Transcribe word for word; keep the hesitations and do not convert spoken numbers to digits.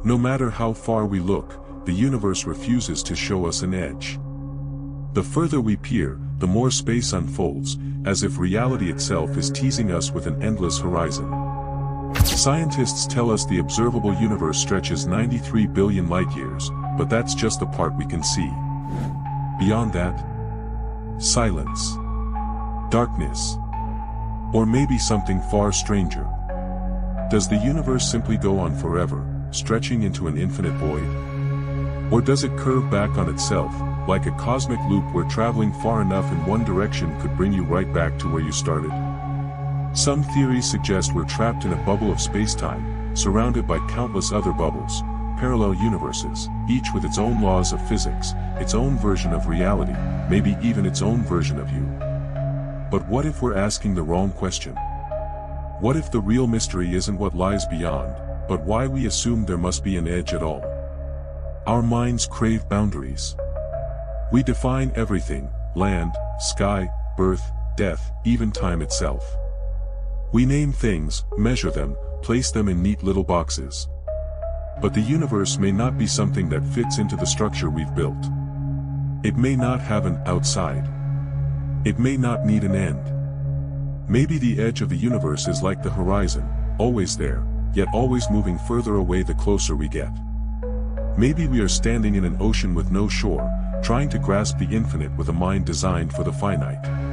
No matter how far we look, the universe refuses to show us an edge. The further we peer, the more space unfolds, as if reality itself is teasing us with an endless horizon. Scientists tell us the observable universe stretches ninety-three billion light-years, but that's just the part we can see. Beyond that, silence, darkness, or maybe something far stranger. Does the universe simply go on forever, stretching into an infinite void? Or does it curve back on itself, like a cosmic loop where traveling far enough in one direction could bring you right back to where you started? Some theories suggest we're trapped in a bubble of space-time, surrounded by countless other bubbles, parallel universes, each with its own laws of physics, its own version of reality, maybe even its own version of you. But what if we're asking the wrong question? What if the real mystery isn't what lies beyond, but why we assume there must be an edge at all? Our minds crave boundaries. We define everything: land, sky, birth, death, even time itself. We name things, measure them, place them in neat little boxes. But the universe may not be something that fits into the structure we've built. It may not have an outside. It may not need an end. Maybe the edge of the universe is like the horizon, always there, yet always moving further away the closer we get. Maybe we are standing in an ocean with no shore, trying to grasp the infinite with a mind designed for the finite.